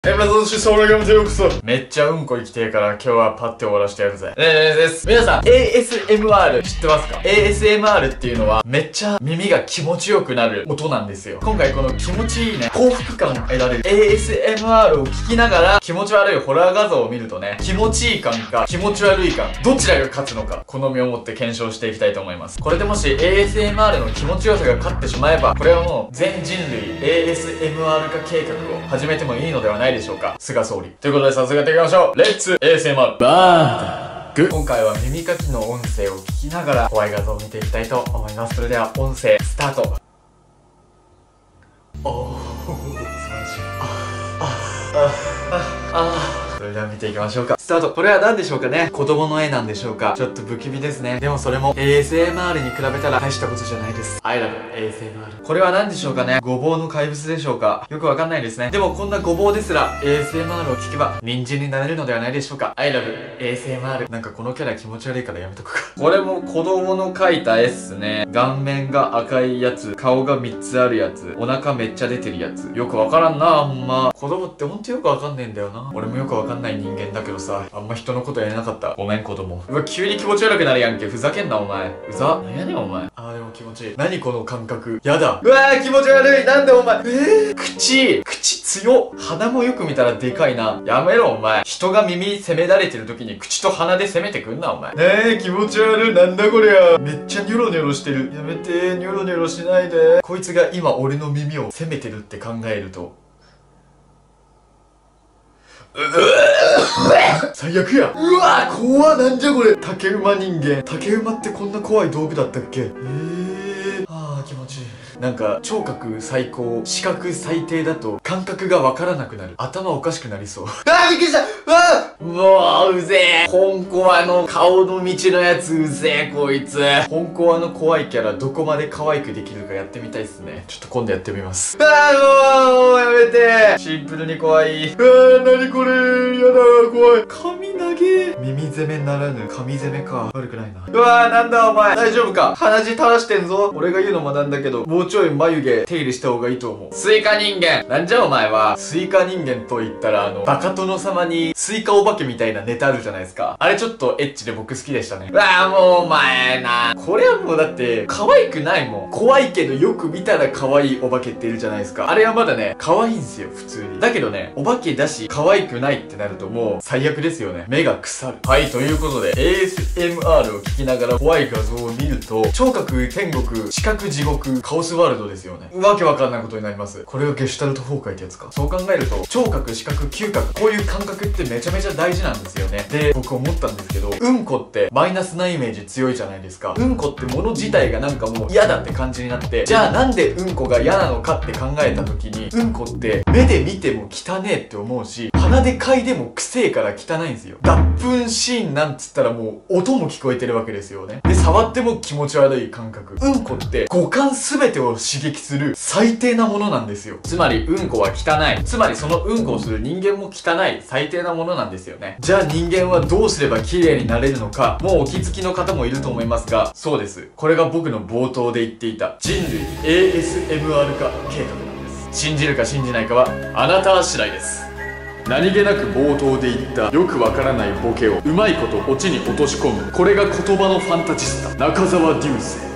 めっちゃうんこ行きてえから今日はパッて終わらしてやるぜ。です。皆さん、ASMR 知ってますか？ ASMR っていうのはめっちゃ耳が気持ちよくなる音なんですよ。今回この気持ちいいね、幸福感を得られる ASMR を聞きながら気持ち悪いホラー画像を見るとね、気持ちいい感か気持ち悪い感、どちらが勝つのか、好みを持って検証していきたいと思います。これでもし ASMR の気持ちよさが勝ってしまえば、これはもう全人類 ASMR 化計画を始めてもいいのではないでしょうか、菅総理。ということで早速やっていきましょう。レッツ ASMR バーグ。今回は耳かきの音声を聞きながら怖い画像を見ていきたいと思います。それでは音声スタート。おー、素晴らしい。それでは見ていきましょうか。スタート。これは何でしょうかね。子供の絵なんでしょうか。ちょっと不気味ですね。でもそれも ASMR に比べたら大したことじゃないです。I love ASMR。これは何でしょうかね。ごぼうの怪物でしょうか。よくわかんないですね。でもこんなごぼうですら ASMR を聞けば人参になれるのではないでしょうか。I love ASMR。なんかこのキャラ気持ち悪いからやめとくか。これも子供の描いた絵っすね。顔面が赤いやつ、顔が3つあるやつ、お腹めっちゃ出てるやつ。よくわからんな、ほんま。子供ってほんとよくわかんねえんだよな。俺もよくわかんない人間だけどさ、あんま人のことやれなかった。ごめん子供。うわ、急に気持ち悪くなるやんけ。ふざけんなお前。うざ。なんやねんお前。あーでも気持ちいい。何この感覚。やだ。うわー気持ち悪い。なんでお前。口強っ。鼻もよく見たらでかいな。やめろお前。人が耳攻められてる時に口と鼻で攻めてくんなお前。ねえ気持ち悪い。なんだこりゃ。めっちゃニョロニョロしてる。やめてニョロニョロしないで。こいつが今俺の耳を攻めてるって考えると最悪や。うわ怖っ。なんじゃこれ。竹馬人間。竹馬ってこんな怖い道具だったっけ。あー気持ちいい。なんか聴覚最高、視覚最低だと感覚がわからなくなる。頭おかしくなりそう。あーびっくりした。うわーうぜえ。本コアの顔の道のやつうぜえこいつ。本コアの怖いキャラどこまで可愛くできるかやってみたいっすね。ちょっと今度やってみます。もうやめて。シンプルに怖い。なにこれ。やだ怖い。髪投げ。耳攻めならぬ髪攻めか。悪くないな。うわーなんだお前。大丈夫か。鼻血垂らしてんぞ。俺が言うのもなんだけど、もうちょい眉毛手入れした方がいいと思う。スイカ人間。なんじゃお前は。スイカ人間と言ったらバカ殿様にスイカお化けみたいなネタあるじゃないですか。あれちょっとエッチで僕好きでしたね。うわーもうお前な。これはもうだって可愛くないもん。怖いけどよく見たら可愛いお化けっているじゃないですか。あれはまだね、可愛いんすよ普通に。だけどね、お化けだし可愛くないってなるともう最悪ですよね。目が腐る。はい、ということで ASMR を聞きながら怖い画像を見ると、聴覚天国、視覚地獄、カオスワールドですよね。わけわかんないことになります。これがゲシュタルト崩壊ってやつか。そう考えると聴覚、視覚、嗅覚、こういう感覚ってめちゃめちゃ大事なんですよね。で、僕思ったんですけど、うんこってマイナスなイメージ強いじゃないですか。うんこってもの自体がなんかもう嫌だって感じになって、じゃあなんでうんこが嫌なのかって考えた時に、うんこって目で見ても汚ねえって思うし、鼻で嗅いでも臭えから汚いんですよ。脱粉シーンなんつったらもう音も聞こえてるわけですよね。で、触っても気持ち悪い感覚。うんこって五感全てを刺激する最低なものなんですよ。つまりうんこは汚い。つまりそのうんこをする人間も汚い最低なものなんですよね。じゃあ人間はどうすれば綺麗になれるのか、もうお気づきの方もいると思いますが、そうです。これが僕の冒頭で言っていた人類 ASMR 化計画なんです。信じるか信じないかはあなた次第です。何気なく冒頭で言ったよくわからないボケをうまいことオチに落とし込む、これが言葉のファンタジスタ中澤流星。